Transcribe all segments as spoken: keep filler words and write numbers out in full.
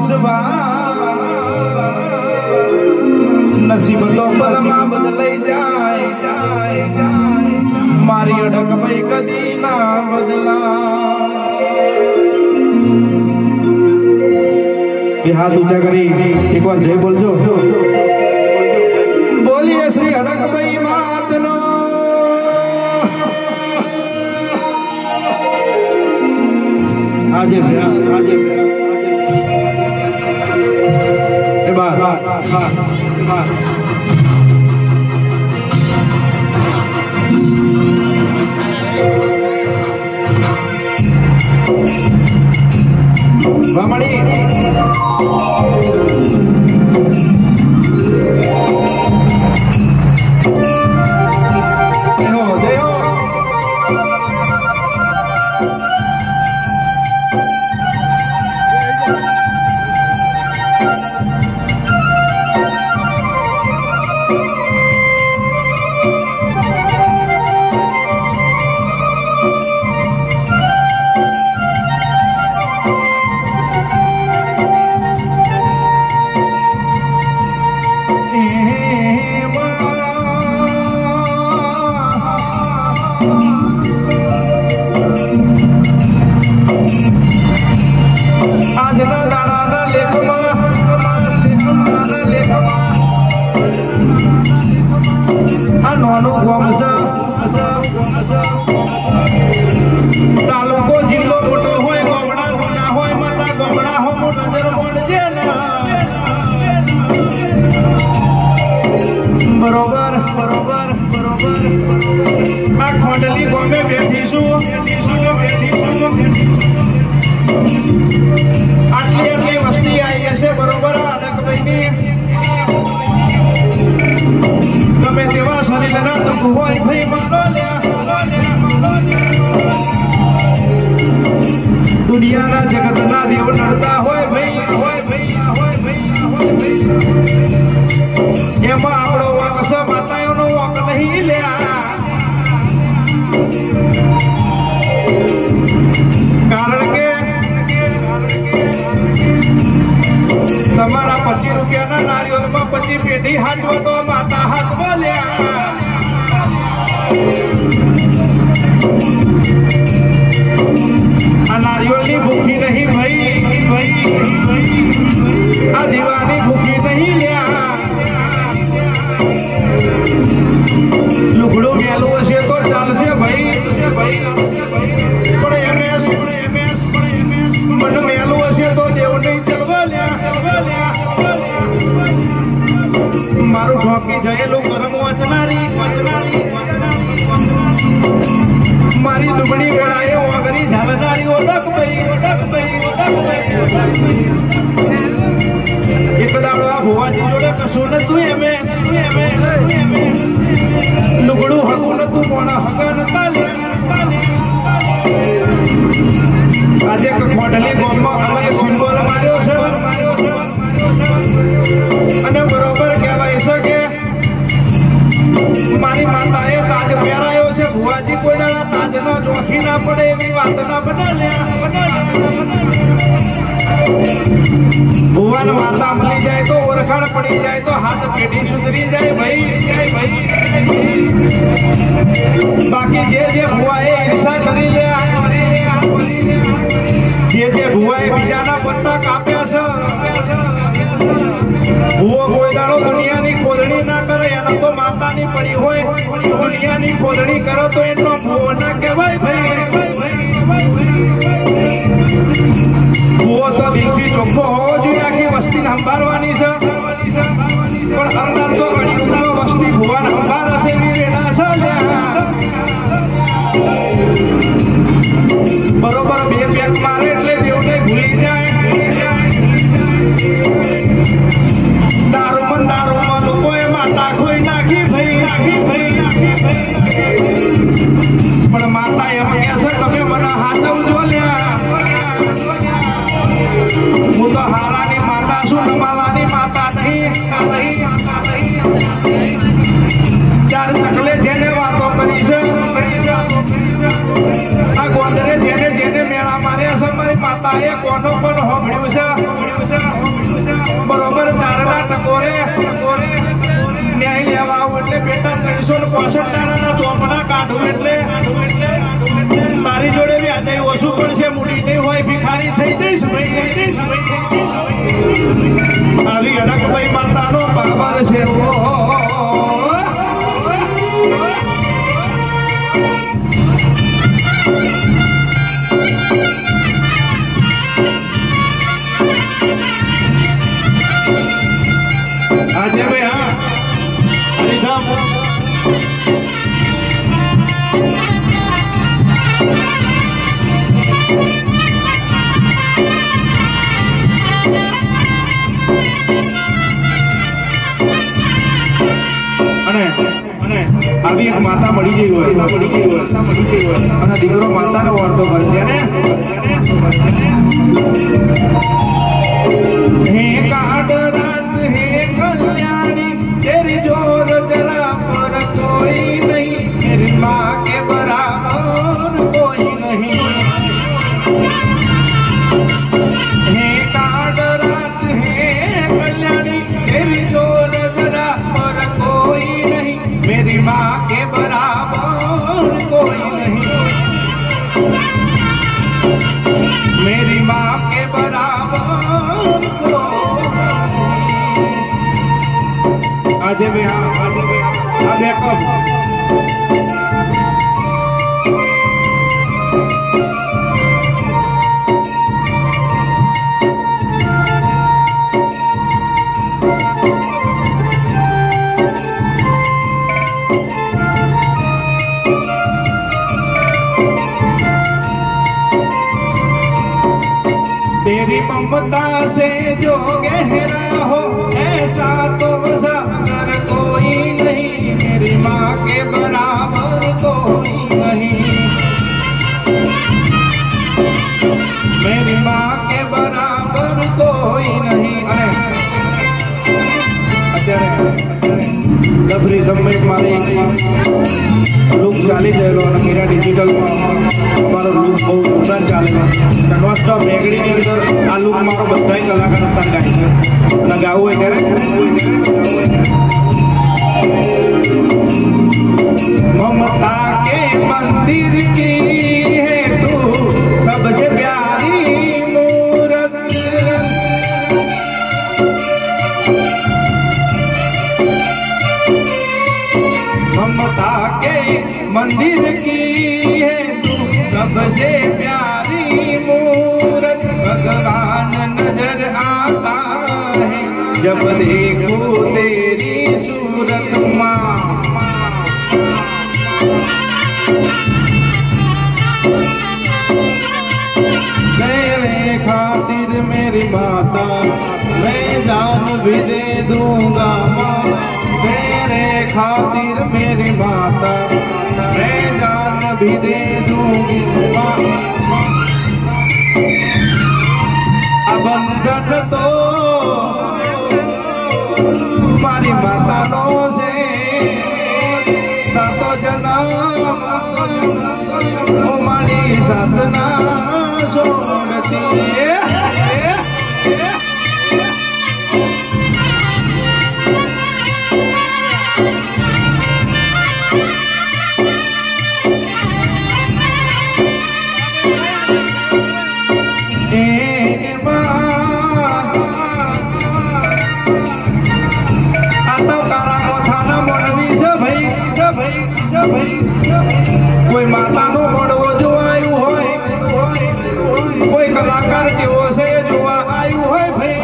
नसीब तो पलमा बदलाई जाए मारी अडक भाई कदी ना बदला हाथ ऊंचा करी एक बार जय बोलजो बोलिए श्री अडक भाई मात नो आजे आजे ए बात वामणी तालुको जिल्लो मोटो होय गोमड़ा ना होय माता गोमड़ा हो नजर पड़जे ना बरोबर बरोबर बरोबर आ खोंडली गोमे बैठीशु बैठीशु आटली आटली वस्ती आई हशे बरोबर अडक भाईनी गमे तेवा शरीरना दुख होय भाई मानो ल्या दुनिया ना जगत ना देव नड़ता होय भाई होय भाई होय भाई होय भाई एमा आपणो वाक स माताओनो वाक नहीं ल्या कारण के तमारा पच्चीस रुपया ना नारियल में पच्चीस पेटी हाथवा तो माता हाथवा ल्या नारियोली भूखी नहीं भाई भाई आ दीवानी भूखी नहीं लिया लुगड़ो गेलो से तो चाल से भाई भाई बड़े एमएस बड़े एमएस बड़े एमएस मन मेलो से तो देव नहीं चलवा लिया चलवा लिया मारू ठोकी जयलो करम वचनारी वचनारी मारी दुबड़ी गड़ाए वगरी झालनारी ओडक भाई ओडक भाई ओडक भाई एक दाड़ो आ भुवाजी जोड़े कसो न तू एमे तू एमे तू एमे लुगड़ू हगो न तू कोना हगा न ताले ताले આજે કે ખોડલી ગોમમાં અલગ સિમ્બોલ માર્યો છે માર્યો છે અને બરોબર કહેવાય છે કે મારી માતાએ તાજ પહેરાયો છે ભુવાજી કોઈ દાડા તાજનો જોખી ના પડે એવી વાત ના બનાલ્યા ભુવાન માતા મળી જાય તો ઓળખાણ પડી જાય તો હાથ પેઢી સુધરી જાય ભાઈ જાય ભાઈ બાકી જે જે ભુવાએ ઈર્ષા કરી લે જે જે ભુવાએ બીજાના પત્તા કાપ્યા છે ભુવો કોઈ દાડો દુનિયાની ખોદણી ના કરે એનો તો માતાની પડી હોય દુનિયાની ખોદણી કરો તો એનો ભુવો ના કહેવાય ભાઈ ભુવો તો દિલથી ચોખ્ખો હોવો જોઈએ આખી વસ્તી સંભાળવાની છે પણ અંદર તો ઘણી ઉતારો વસ્તી ભુવાને સંભાળ હશે એવી વેડા છે બરોબર બે પેક મારે એટલે દેવને ભૂલી જાય દારૂમાં દારૂમાં લોકોએ માતા ખોઈ નાખી ભાઈ નાખી ભાઈ નાખી ભાઈ પણ માતા એમ કહે છે તમે મને હાચવજો લ્યા હું તો હારાની માતા છું નમાલાની માતા નહીં ચાર ચકલે જેને વાતો કરી છે આ ગોંદરે જેને જેને મેળા માર્યા છે મારી માતાએ કોનો કોનો હોભળ્યું છે બેટા ત્રણસો ને પોસઠ દાડાના ચોપડા કાઢું એટલે તારી જોડે બી આજે ઓછું પડશે મૂડી નહીં હોય ભિખારી થઈ જઈશ ભાઈ થઈ જઈશ ભાઈ આવી અડક ભાઈ માતાનો બાબર છે આજે ભાઈ હા હરીસાબ આવી એક માતા મળી ગઈ હોય મળી ગઈ હોય મળી ગઈ હોય અને દીકરો માતાને વાર્તો કરશે ને હે કાડ રાત હે કલ્યાણી તેરી જોર જરા પર કોઈ નહીં મેરી માँ के बराबर कोई नहीं हे काड रात हे कल्याणी तेरी जोर जरा पर कोई नहीं मेरी माँ के बराबर कोई नहीं मेरी माँ के बराबर आजे भैया आजे भैया आजे कब तेरी ममता से जो गहरा हो ऐसा तो सागर कोई नहीं मेरी माँ के बराबर कोई नहीं मेरी माँ के बराबर कोई नहीं अरे અત્યારે લફરી સમય મારી લુક ચાલી ગયેલો અને મીરા ડિજિટલમાં મારો લુક બહુ ઉમર ચાલે નોસ્ટોપ મેગડીની અંદર આ લુક મારો બધા કલાકાર હતા ગાય છે અને ગાવું હોય ત્યારે ममता के मंदिर की है तू सबसे प्यारी मूरत ममता के मंदिर की है तू सबसे प्यारी मूरत भगवान नजर आता है जब देखो तेरी सूरत माँ तेरे खातिर मेरी माता मैं जान भी दे दूंगा माँ तेरे खातिर मेरी माता मैं जान भी दे दूंगी माँ बंधन तो मारी माता नो से सातो जन्म मारी साधना छोड़ती कोई माता नो मड़वो जो आयु होय कोई कलाकार जेवो छे जोवा आयु होय भाई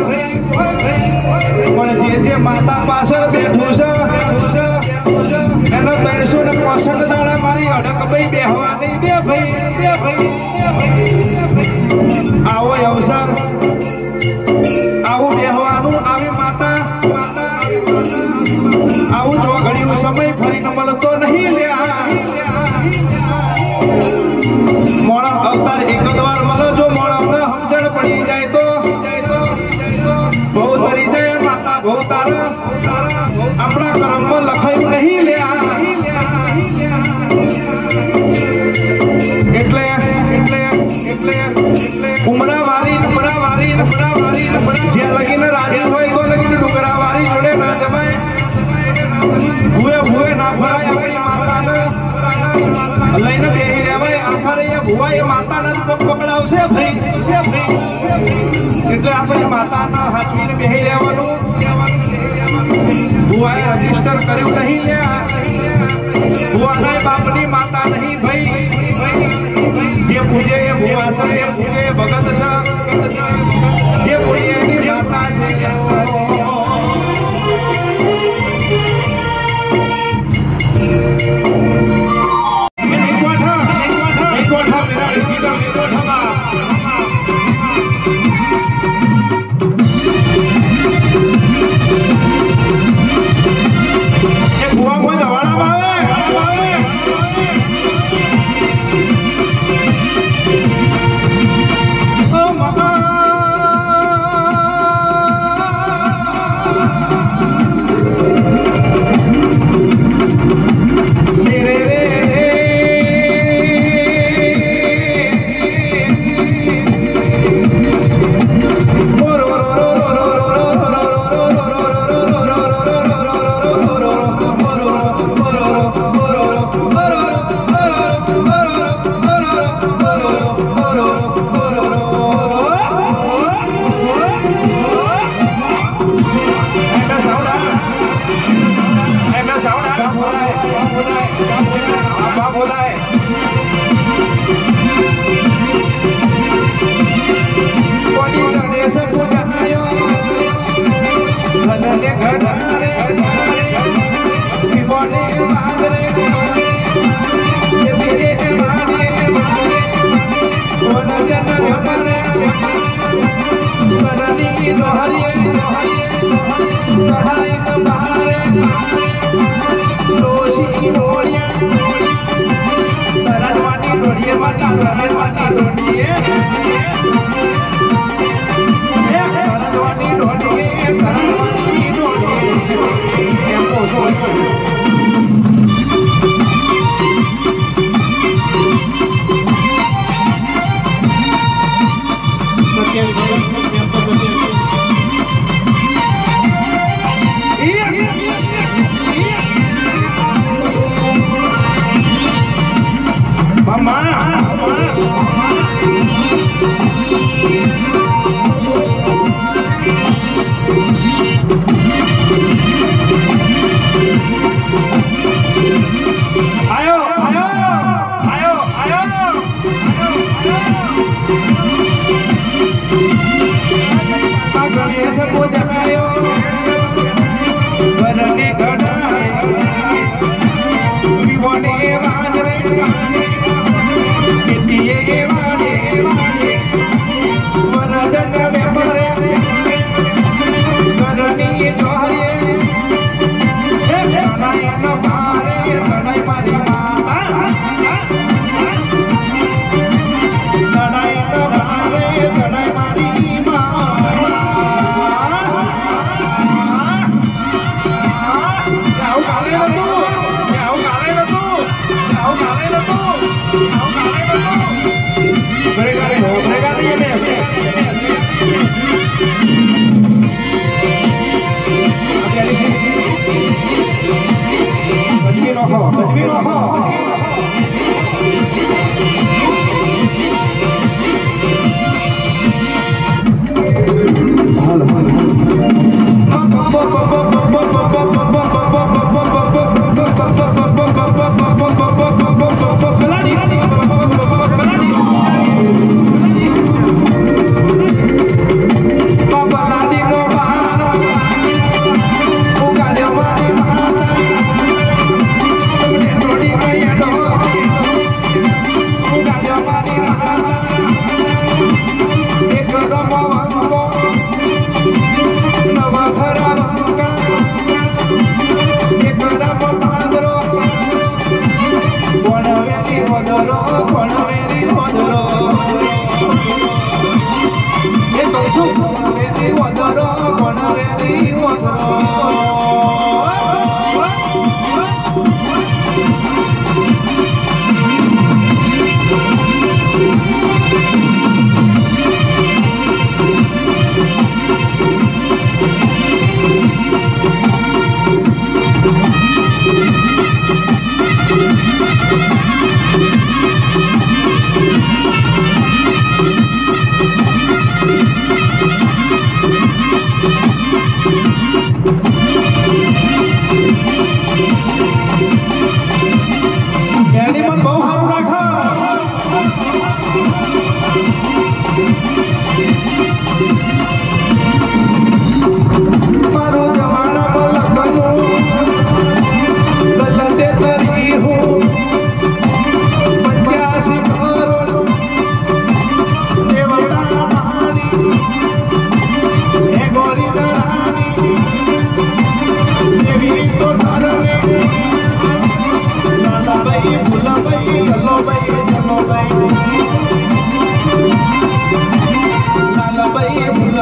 पण जे जे माता पाछळ बेठो छे एनो ત્રણસો પાંસઠ દાડા मारी अडक भाई बेहवा नहीं दे भाई दे भाई आवो अवसर आवो बेहवानु आवी माता आवो जो घड़ीनो समय फरी न मळतो नहीं ल्या मोड़ा अवतार एक द्वार मलो जो मोड़ा में समझण पड़ी जाए तो बहुत तरी जाए माता बहुत तारा अपना कर्म में लखायु नहीं ल्या એટલે એટલે એટલે ભુવા એ માતાના જ પગ પકડાવશે ભાઈ એટલે આપણે માતાના હાથવીને બેહી રહેવાનું ભુવાએ રજીસ્ટર કર્યું નહીં લ્યા ભુવાના બાપની માતા નહીં ભાઈ જે પૂજે એ ભુવા છે એ પૂજે ભગત છે જે પૂજે એની માતા છે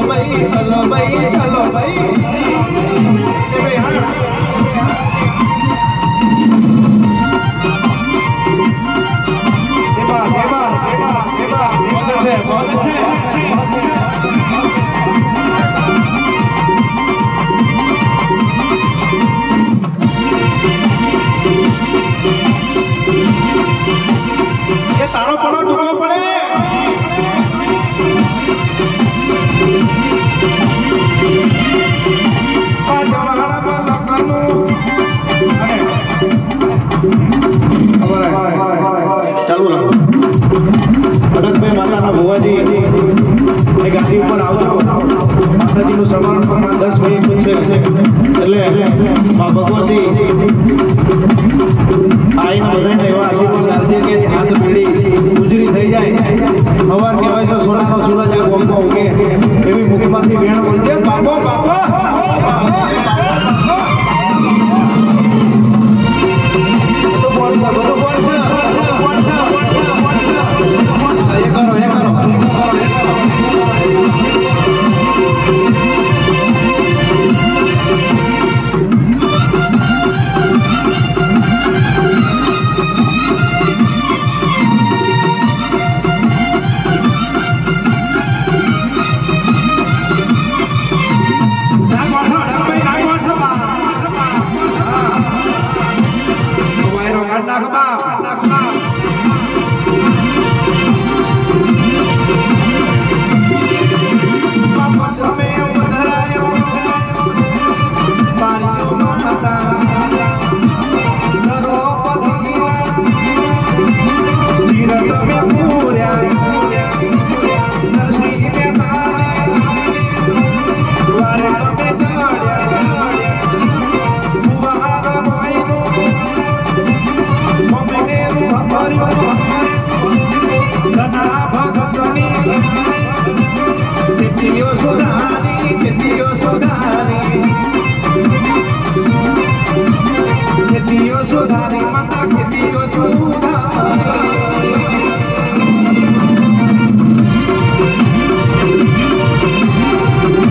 ભાઈ ચલો ભાઈ ચલો ભાઈ એ ભાઈ હા દેવા દેવા દેવા દેવા બોલ છે બોલ છે એ તારો પડો ટૂંકો પડે ચાલુ રાખો ભરતભાઈ માતાના ભુવાજી એ ગાદી ઉપર આવો માતાજીનું સમરણ પ્રમાણ દસ મિનિટ છે એટલે મા ભગવતી આઈને બધાને એવા આશીર્વાદ આપજે કે હાથ પીડી ગુજરી થઈ જાય સવાર કહેવાય છે સોનાનો સૂરજ આ ગોમમાં ઉગે એવી મુખમાંથી વેણ બોલજે બાપો બાપો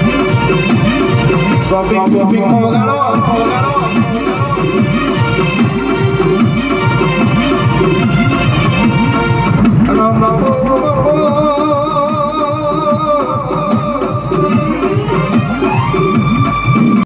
Coping, coping, mau galau, mau galau.